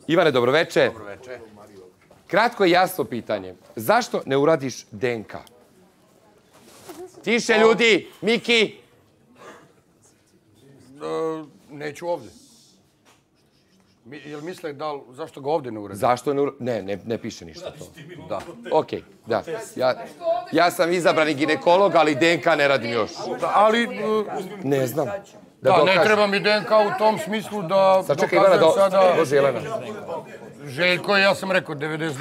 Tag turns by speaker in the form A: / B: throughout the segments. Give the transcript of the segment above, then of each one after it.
A: Ivane, dobroveče.
B: Dobroveče.
A: Kratko i jasno pitanje. Zašto ne uradiš DNK? Tiše, ljudi! Miki!
B: Neću ovde. Jel misle da, zašto ga ovde ne uradim?
A: Zašto ne uradiš? Ne piše ništa to.
B: Da.
A: Okej, da. Ja sam izabrani ginekolog, ali DNK ne radim još.
B: Ali...
A: Ne znam.
B: Da, ne treba mi DNK u tom smislu da dokazujem sada...
A: Bože, Jelena.
B: Željko, ja sam rekao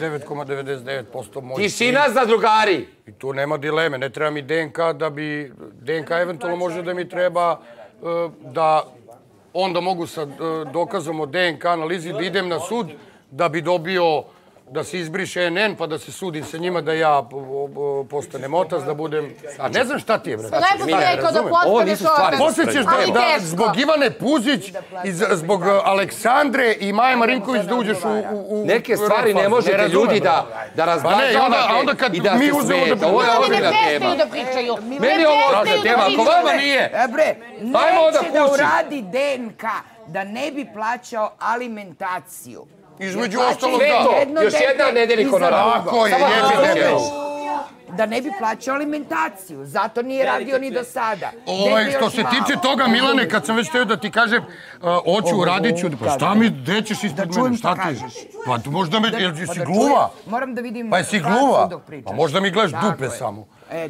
B: 99,99% moj...
A: Tišina za drugari!
B: I tu nema dileme, ne treba mi DNK da bi... DNK eventualno može da mi treba da onda mogu sa dokazom o DNK analizi da idem na sud da bi dobio da se izbriše NN pa da se sudim sa njima da ja postanem otac, da budem... Ne znam šta ti je, brate.
C: Lepo ti rekao da postaneš otac.
B: Poslije ćeš da zbog Ivane Puzić i zbog Aleksandre i Maje Marinković da uđeš u...
A: Neke stvari ne možete ljudi da razbažavate i da se smijete. Ovo je ozbiljna tema.
C: Ne prestaju da pričaju.
A: Meni je ovo ozbiljna tema, ako vama nije.
D: Bre, neće da uradi DNK da ne bi plaćao alimentaciju.
B: Između ostalog da.
A: Još jedna nedeljnik honorara.
B: Tako je, jebite.
D: Da ne bi plaćao alimentaciju. Zato nije radio ni do sada.
B: Što se tiče toga, Milane, kad sam već teo da ti kažem, hoću, uradit ću, pa šta mi dećeš ispred mene, šta ti? Pa možda me, jel si gluva?
D: Moram da vidim...
B: Pa jesi gluva? Pa možda mi gledaš dupe samo.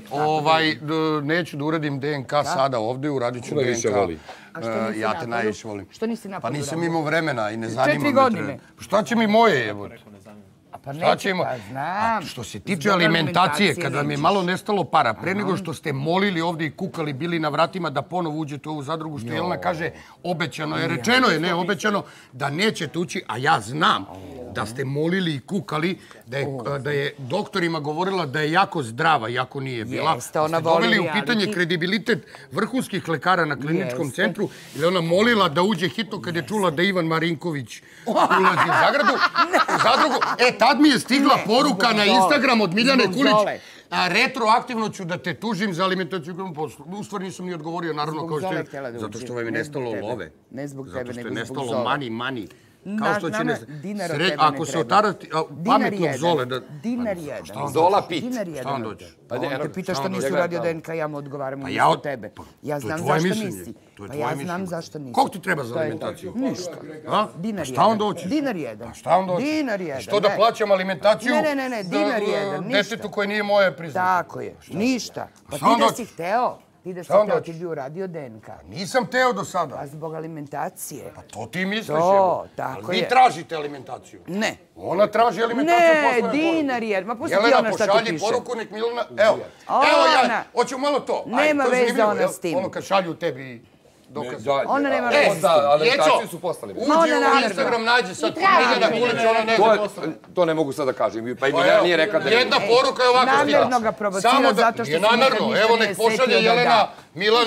B: Neću da uradim DNK sada ovde, uradit ću DNK. Ja te najviše volim.
D: Što nisi napad
B: Pa
D: uradio?
B: nisam imao vremena i ne zanima me.
D: 4 godine.
B: Šta će mi moje jebote?
D: Pa neće, pa znam.
B: Što se tiče alimentacije, kada mi je malo nestalo para, pre nego što ste molili ovde i kukali, bili na vratima da ponovo uđete u ovu zadrugu, što Jelena kaže, obećano je, rečeno je, ne obećano, da nećete ući, a ja znam da ste molili i kukali, da je doktorima govorila da je jako zdrava, jako nije bila. Ste doveli u pitanje kredibilitet vrhunskih lekara na kliničkom centru, jer ona molila da uđe hitno kad je čula da Ivan Marinković ulazi u zadrugu. Tad mi je stigla poruka na Instagram od Miljane Kulić. Retroaktivno ću da te tužim za alimentaciju. U stvari nisam ni odgovorio, naravno, kao što je... Zato što vam je nestalo love.
D: Ne zbog tebe, nego zbog Zole.
B: Zato što je nestalo mani. Kao što će ne...
D: Dinar od tebe ne treba.
B: Ako se otarati... Pametnog Zole da...
D: Dinar jedan.
A: Zola pit.
B: Šta on dođe?
D: On te pita što nisi uradio DNK, ja mu odgovaram umjesto tebe. Ja znam zašto nisi. Pa ja znam zašto nisi.
B: Koliko ti treba za alimentaciju?
D: Ništa.
B: Dinar jedan. Šta on doće?
D: Dinar jedan.
B: Šta on doće?
D: Dinar jedan.
B: Što da plaćam alimentaciju?
D: Ne, dinar jedan, ništa.
B: Detetu koje nije moje priznat.
D: Tako je, ništa. Pa ti da si hteo. Ti da si hteo, ti bi uradio DNK.
B: Nisam teo do sada.
D: Pa zbog alimentacije.
B: Pa to ti misliš,
D: to, tako je.
B: Vi tražite alimentaciju.
D: Ne.
B: Ona traži alimentaciju poslovne poruke.
D: Ne, dinar jer. Ma pusti ti
B: Jelena,
D: ona šta ti
B: pošalji
D: piše.
B: poruku, nek Milana... Evo ja, hoću malo to.
D: Nema veze ona s tim.
B: Ono kad šalju tebi dokaze.
D: Ona nema veze.
A: Alimentaciju su poslali.
B: Uđi u Instagram, nađi sad Miljana Kulić, ona ne zna.
A: To ne mogu sad da kažem. Pa i Miljana nije rekla da...
B: Jedna poruka je ovako stigla.
D: Namjerno ga provocira zato što se nikad ništa nije
B: evo nek pošalje Jelena Milanu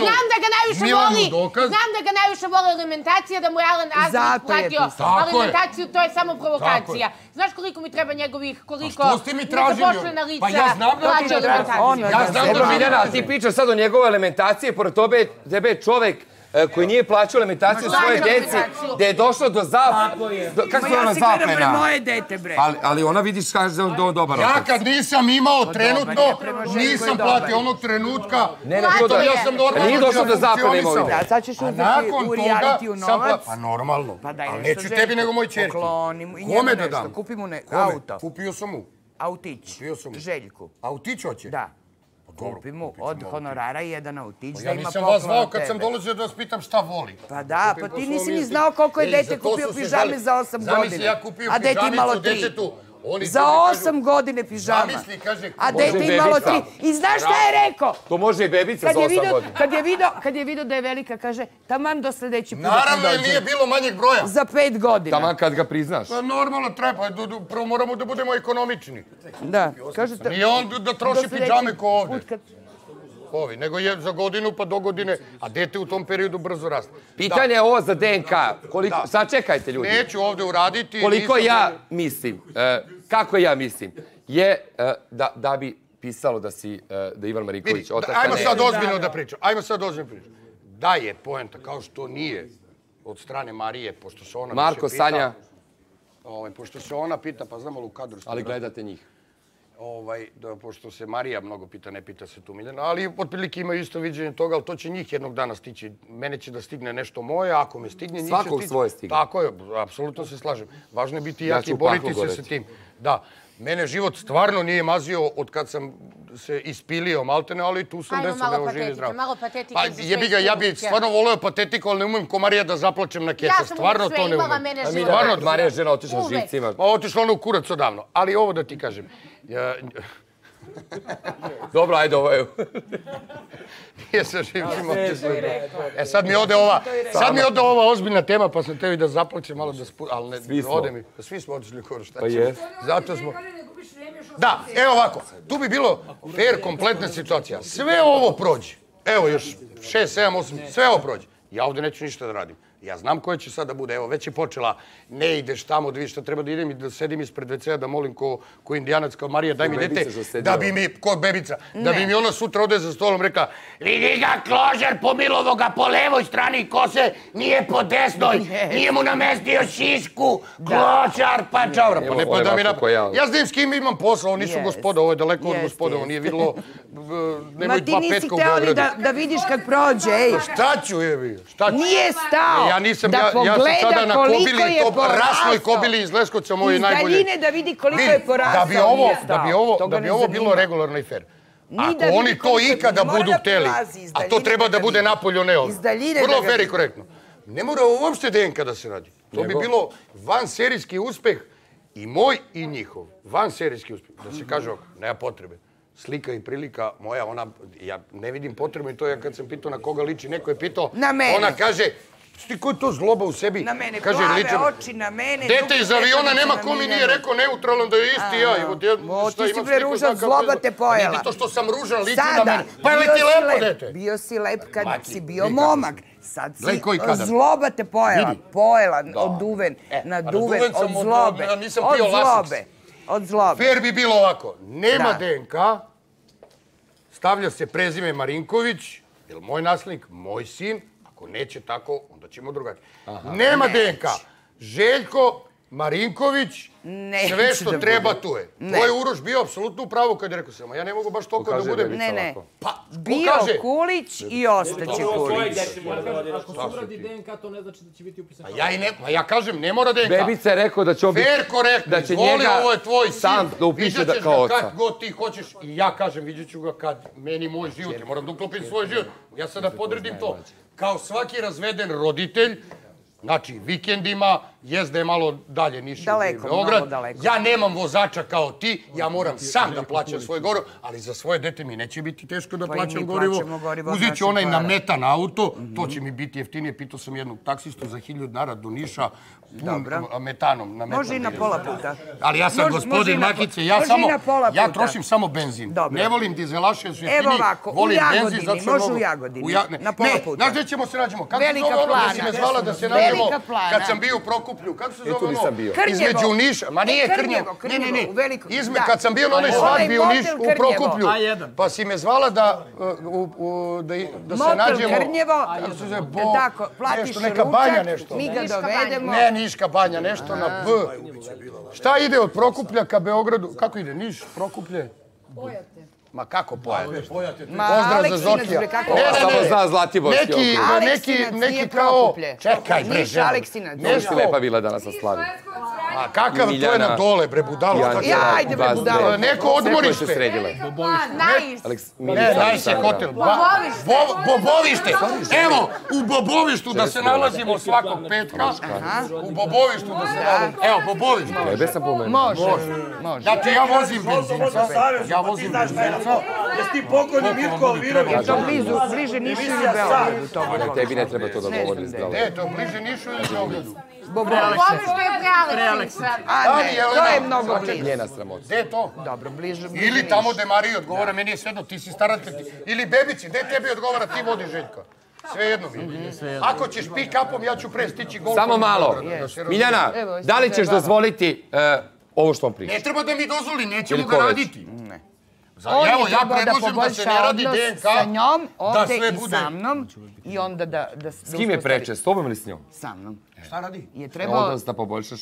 B: dokaz.
C: Znam da ga najviše voli alimentacija, da mu je Alan Asnić platio alimentaciju, to je samo provokacija. Znaš koliko mi treba njegovih, koliko nezaposlena lica plaća alimentaciju?
A: Dobro, Miljana, ti pričaš sad o njegove alimentacije, pored tebe je čovek koji nije plaćao alimentaciju svoje djeci, gde je došlo do kako se ona zaplena?
D: Ja se gledam pre moje dete, bre.
A: Ali ona vidiš kaže da je dobar otac.
B: Ja kad nisam imao trenutno, nisam platio onog trenutka, ja sam normalno
A: nije došlo do zaplene imovine.
D: Da, sad ćeš uzeti u realitiju novac.
B: Pa normalno, ali neću tebi nego moj čerki. Kome da dam?
D: Kupi mu auto.
B: Kupio sam mu.
D: Autić. Željku.
B: Autić hoće?
D: Da. Kupi mu od honorara jedan autić da ima
B: Ja nisam
D: poklon
B: vas zvao
D: od tebe.
B: kad sam dolazio da vas pitam šta voli.
D: Pa da, pa ti nisi ni znao koliko je dete kupio pižame za 8 godina.
B: Zamisli, ja kupio pižamicu detetu.
D: Za 8 godine pižama.
B: Zamisli, kaže...
D: A dete imalo 3. I znaš šta je rekao?
A: To može i bebica za 8 godina.
D: Kad je vidio da je velika, kaže, taman do sljedeći put.
B: Naravno, jer nije bilo manjeg broja.
D: Za 5 godina.
A: Taman kad ga priznaš.
B: Pa normalno treba, prvo moramo da budemo ekonomični.
D: Da, kaže...
B: Nije on da troši pižame ko ovde. Ovi, nego je za godinu pa do godine, a dete u tom periodu brzo raste.
A: Pitanje je ovo za DNK. Sačekajte ljudi.
B: Neću ovde uraditi...
A: Koliko ja mislim, kako ja mislim, je da bi pisalo da Ivan Marinković otac...
B: Ajmo sad ozbiljno da pričam. Da je poenta, kao što nije od strane Marije, pošto se ona...
A: Marko, Sanja...
B: Pošto se ona pita, pa znamo li u kadru...
A: Ali gledate njih.
B: Pošto se Marija mnogo pita, ne pita se tu Miljana, ali otprilike imaju isto viđenje toga, ali to će njih jednog dana stići. Mene će da stigne nešto moje, ako me stigne, njih će stići...
A: Svakog svoje stigne.
B: Tako je, apsolutno se slažem. Važno je biti jak i boriti se sa tim. Da. Mene život stvarno nije mazio od kad sam se ispilio maltene, ali tu sam desam, evo živi zdrav.
C: Malo patetike.
B: Pa jebi ga, ja bih stvarno voleo patetiku, ali ne umem ko Marija da zaplačem na keca. Stvarno to ne umem.
A: Stvarno, Marija žena otišla živcima.
B: Otišla ona u kurac odavno. Ali ovo da ti kažem.
A: Dobro, ajde, ovo je...
B: Nije sa živcima. Sad mi ode ova ozbiljna tema, pa sam tebi da zaplačem malo da spustim. Ali ne, ode mi. Svi smo otišli u kurac.
A: Pa jes.
B: Zato smo... Da, evo ovako, tu bi bilo fair, kompletna situacija. Sve ovo prođe. Evo još 6, 7, 8, sve ovo prođe. Ja ovdje neću ništa da radim. Ja znam koja će sada bude. Evo, već je počela. Ne ideš tamo da vidiš šta treba da idem i da sedim ispred WC-a da molim ko indijanac, kao Marija, daj mi dete. Da bi mi, ko bebica, da bi mi ona sutra ode za stolom rekla vidi ga kložer pomilovo ga po levoj strani kose, nije po desnoj, nije mu namestio šišku, kločar, pa čaura. Pa ne pa da mi ja znam s kim imam posla, ovo nisu gospoda, ovo je daleko od gospoda, ovo nije vidjelo, nemoj 2 petka u Beogradu.
D: Ma ti nisi teo da vidiš kad prođe, ej.
B: Šta ću, jebi?
D: Nije stao.
B: Ja sam sada na kobili, rasnoj kobili iz Leskovca moje najbolje.
D: Iz daljine da vidi koliko je porastao.
B: Da bi ovo bilo regularno i fair. Ako oni to ikada budu hteli, a to treba da bude napolju, ne ovdje. Vrlo fair i korektno. Ne mora uopšte DNK da se radi. To bi bilo vanserijski uspeh i moj i njihov. Vanserijski uspeh. Da se kaže ovako, nema potrebe. Slika i prilika moja, ja ne vidim potrebu i to ja kad sam pitao na koga liči, neko je pitao, ona kaže, ko je to zloba u sebi?
D: Na mene, plave oči, na mene.
B: Dete iz aviona nema ko mi nije rekao neutralan da je isti ja.
D: Ti si bre ružan, zloba te pojela.
B: Vidi to što sam ružan, liči na mene. Pa je li ti lepo, dete?
D: Bio si lep kad si bio momak. Sad si zloba te pojela. Pojela, oduven, naduven, od zlobe. Od zlobe.
B: Fair bi bilo ovako. Nema DNK, stavlja se prezime Marinković, jer moj naslednik, moj sin, ako neće tako, onda ćemo drugačije. Nema DNK. Željko Marinković, sve što treba tu je. To je Uroš bio apsolutno u pravu kad je rekao samo, ja ne mogu baš toliko da budem.
D: Ne. Bio Kulić i ostaće Kulić.
E: Ako se uradi DNK, to ne znači da će biti upisan.
B: Ja kažem, ne mora DNK.
A: Bebica je rekao da će on biti...
B: Fair, korektno. Izvoli, ovo je tvoj sin. Viđat ćeš ga kad god ti hoćeš. I ja kažem, vidjet ću ga kad meni moj život. Moram da uklopim svoj život. Ja sada podredim to. Kao svaki razveden roditelj, znači, vikendima, da je malo dalje Niš i Beograd. Ja nemam vozača kao ti, ja moram sam da plaćam svoje gorivo, ali za svoje dete mi neće biti teško da plaćam gorivo. Uzet ću onaj nametan auto, to će mi biti jeftinije. Pitao sam jednog taksistu za 1000 dinara do Niša, metanom.
D: Može i na pola puta.
B: Ali ja sam gospodin Makice, ja trošim samo benzin. Ne volim dizelaše, su jeftini, volim benzin.
D: Evo ovako, može u Jagodini, na pola puta.
B: Znaš gdje ćemo se nađemo? Kako se zove ono da si me zvala da se nađemo kad sam bio u Prokuplju? Kako se zove ono? Između Niša, ma nije Krnjevo. Ne. Kad sam bio na onoj svadbi u Nišu, u Prokuplju, pa si me zvala da se nađemo...
D: Motel Krnjevo, tako, platiš ručak, mi ga dovedemo.
B: Ne, Niška banja, nešto na B. Šta ide od Prokuplja ka Beogradu? Kako ide? Niš, Prokuplje?
C: Pojate.
B: Ma kako Pojate?
D: Pozdrav za Zokija.
A: Samo zna Zlatiborski
D: okruг.
B: Neki kao... Čekaj, bre,
D: Niš, Aleksinac.
A: Nešto lepa bila danas na slavi.
B: A kakav to je na dole, bre, budalo?
D: Ajde, bre, budalo.
B: Neko odmorište. Ne, najse hotel. Bobovište. Evo, u Bobovištu da se nalazimo svakog petka. U Bobovištu da se nalazimo. Evo, Bobovište.
A: Tebe sam pomenuo.
D: Može.
B: Znači, ja vozim benzinca.
F: Jesi ti pokojni Mirko Alvirović?
D: To bliže Nišu ili Beogradu.
A: Tebi ne treba to da govoriš.
B: Ne, to bliže Nišu ili Beogradu.
C: Bobovište je pre Aleksinac.
D: To je mnogo bliže.
A: Njena sramota.
B: Gde je to?
D: Dobro, bliže Nišu.
B: Ili tamo gde Mariji odgovara, meni je svejedno, ti si staratelj. Ili Bebici, gde tebi odgovara, ti vodiš Željka. Sve jedno mi. Ako ćeš pick-upom, ja ću pre stići golfom.
A: Samo malo. Miljana, da li ćeš dozvoliti ovo što vam pričam?
B: Ne treba da mi dozvoli, nećemo ga raditi. Evo, ja predložim da se ne radi DNK,
D: sa njom,
B: da
D: ovde
B: sve
D: i
B: bude.
D: sa mnom, i onda da...
A: S kim je preče, s tobom ili s njom?
D: Sa mnom.
B: Šta radi?
D: Je trebao...
A: Da poboljšaš,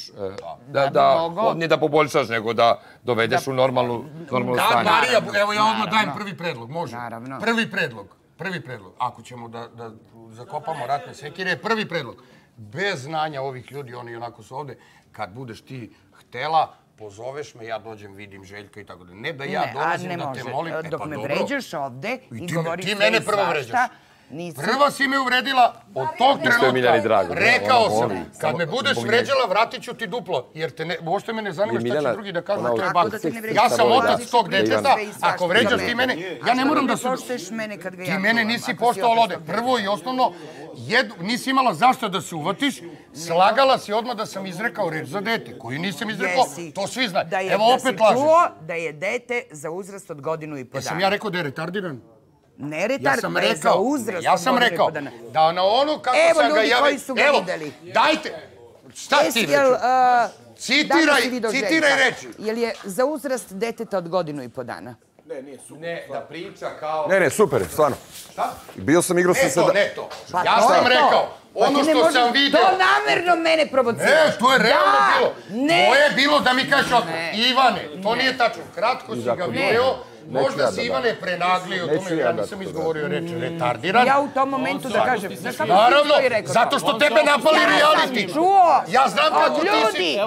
A: ne
D: mogao.
A: da poboljšaš, nego da dovedeš u normalno stanje.
B: Da, Marija, evo ja odmah dajem prvi predlog, može?
D: Naravno.
B: Prvi predlog. Ako ćemo da zakopamo ratne sekire, prvi predlog. Bez znanja ovih ljudi, oni onako su ovde, kad budeš ti htela, pozoveš me, ja dođem, vidim Željka i tako da. Ne da ja dolazim da te molim, pa dobro.
D: Dok me vređaš ovde i govoriš
B: ti
D: sve
B: mene
D: i
B: prvo
D: svašta,
B: vređaš.
D: nisi...
B: Prva si me uvredila, od tog trenutka rekao sam, kad me budeš vređala, vratit ću ti duplo, jer uopšte me ne zanima šta će drugi da kažu, to je bak. Ja sam otac tog deteta, ako vređaš ti mene, ja ne moram da su... Ti mene nisi poštovalo ovde. Prvo i osnovno, nisi imala zašto da se uvatiš, slagala si odmah da sam izrekao reč za dete, koju nisam izrekao, to svi znaju. Evo opet lažem.
D: Da si čuo da je dete za uzrast od 1,5 dana.
B: Jesam ja rekao da je retardiran?
D: Ne retard, da je za uzrast.
B: Ja sam rekao da na ono kako sam ga javio...
D: Evo ljudi koji su ga videli.
B: Dajte, šta ti reći? Citiraj reči.
D: Jel je za uzrast deteta od 1,5 dana?
F: Ne, nije super.
A: Ne, da priča kao...
G: Ne, super, stvarno.
B: Šta?
G: Bio sam igrao sa...
B: Ne to. Ja sam rekao, ono što sam vidio...
D: To namerno mene provocira.
B: Ne, to je realno bilo. To je bilo da mi kažeš ovako, Ivane, to nije tačno. Kratko si ga video. Možda si Ivane prenaglio, ja nisam izgovorio reč retardiran.
D: Ja u tom momentu da kažem,
B: naravno, zato što tebe napali reality. Ja znam kako ti si...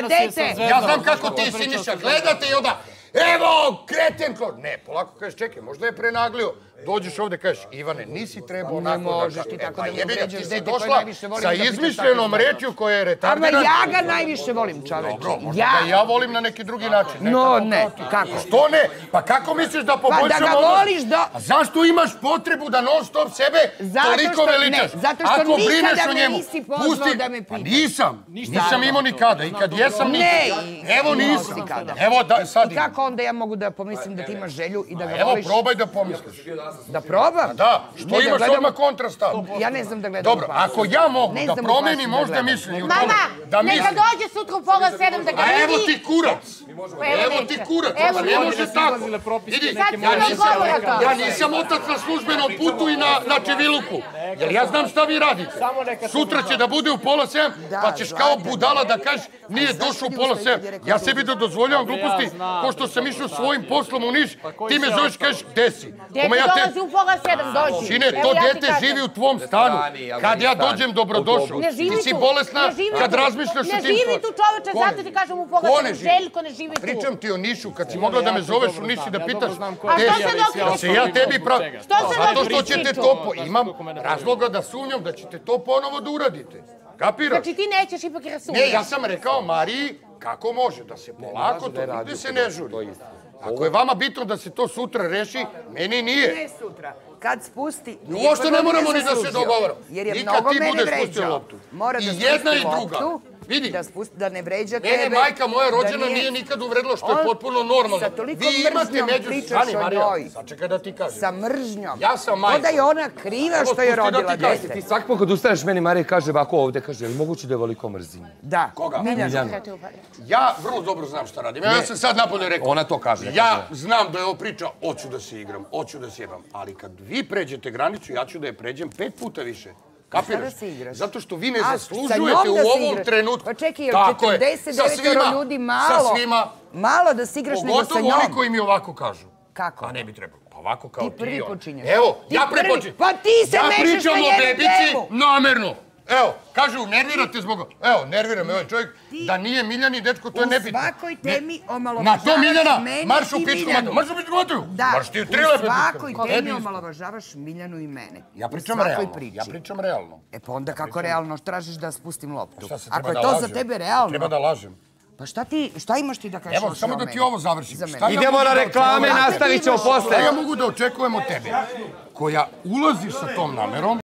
B: Ja znam kako ti si, Niša, gledate i onda... Evo, kreten! Ne, polako kažeš, čekaj, možda je prenaglio. Dođeš ovde, kažeš, Ivane, nisi trebao onako da...
D: Ne možeš ti tako da me vređaš dete koje najviše volim.
B: Sa izmišljenom rečju koja je retardirana...
D: Ama ja ga najviše volim, čoveče.
B: Dobro, možda ga ja volim na neki drugi način.
D: No, ne, kako?
B: Što ne? Pa kako misliš da poboljšamo...
D: Pa da ga voliš da...
B: A zašto imaš potrebu da non stop sebe toliko veličaš?
D: Zato što nikada me nisi pozvao da me pitaš.
B: Nisam imao nikada. I kad jesam nikada. Evo nisam. Evo sad
D: imam. I kako onda ja mogu da pomislim da ti imaš želju i da ga voliš?
B: Evo, probaj da pomisliš.
D: Da probam?
B: Da, što imaš odmah kontrastav?
D: Ja ne znam da gledam.
B: Dobro, ako ja mogu da promenim možda mišljenje u tome, da mislim...
C: Neka dođe sutra u 6:30 da ga vidi.
B: A evo ti kurac! Evo ti kurac! Ne može tako! Vidi, ja nisam otac na službenom putu i na Čeviluku. Jer ja znam šta vi radite. Sutra će da bude u 6:30, pa ćeš kao budala da kažeš nije došao u 6:30. Ja sebi da dozvoljavam gluposti, ko što sam išao svojim poslom u Niš, ti me zoveš i kažeš gde si.
C: Dete dolazi u 6:30, dođi.
B: Sine, to dete živi u tvom stanu. Kad ja dođem, dobrodošao. Ti si bolesna kad razmišljaš o tim...
C: Ne živi tu čoveče, zato ti kažem u 6:30. Željko ne živi tu.
B: Pričam ti o Nišu, kad si mogla da me zoveš u Niš i da pitaš...
C: A što se dokričeš?
B: Da se ja tebi pravim. Zato što ćete to... Imam razloga da sumnjam da ćete to ponovo da uradite. Kapiraš?
C: Znači ti nećeš ipak i rasumnjaš.
B: Ne, ja sam rekao Mariji kako može, da se polako to gde se ne žuri. Ako je vama bitno da se to sutra reši, meni nije.
D: Ne sutra. Kad spusti...
B: Uošte ne moramo ni da se dogovaramo.
D: Jer je mnogo mene vređao.
B: Mora da spusti loptu. Vidi.
D: Da ne vređa tebe.
B: Mene majka moja rođena nije nikad uvredila, što je potpuno normalno. Vi imate među... Stani, Marija, sačekaj da ti kažem.
D: Sa mržnjom.
B: Ja sam majka.
D: Onda je ona kriva što je rodila dete.
A: Ti svaki put kad ustaneš meni, Marija kaže ovako ovde, kaže, je li moguće da je veliko mrzim?
D: Da.
B: Koga?
D: Miljana.
B: Ja vrlo dobro znam šta radim. Ja sam sad napolje rekao.
A: Ona to kaže.
B: Ja znam da je ovo priča, hoću da se igram, hoću da se jebam. Ali kad vi pređete granicu, ja ću da je pređem 5 puta više. Kapiraš? Zato što vi ne zaslužujete u ovom trenutku.
D: Pa čekaj, 49 ljudi malo.
B: Sa svima.
D: Malo da se igraš nego sa njom.
B: Pogotovo oni koji mi ovako kažu.
D: Kako?
B: Pa ne bi trebalo. Pa ovako kao ti.
D: Ti prvi počinješ.
B: Evo, ja prvi počinjem.
D: Pa ti se mešaš na njenu temu.
B: Ja pričam o bebici namerno. Evo, kažu, nervirate zbog... Evo, nervira me ovaj čovjek. Da nije Miljani dečko, to je nebitno.
D: U svakoj temi omalovažavaš
B: mene i Miljanu.
D: Na to Miljana, marš u pičku matu.
B: Marš u pičku matu.
D: Da,
B: marš ti u trile.
D: U svakoj temi omalovažavaš Miljanu i mene.
B: Ja pričam realno. Ja pričam realno.
D: E pa onda kako realno tražiš da spustim loptu?
B: Ako
D: je to za tebe realno...
B: Treba da lažem.
D: Pa šta imaš ti da kažeš o
B: Evo, samo da ti ovo završim.
A: Idemo na reklame, nastavit ćemo posle.
B: Ja mogu da očekujem od tebe, koja ulaziš sa tom namerom,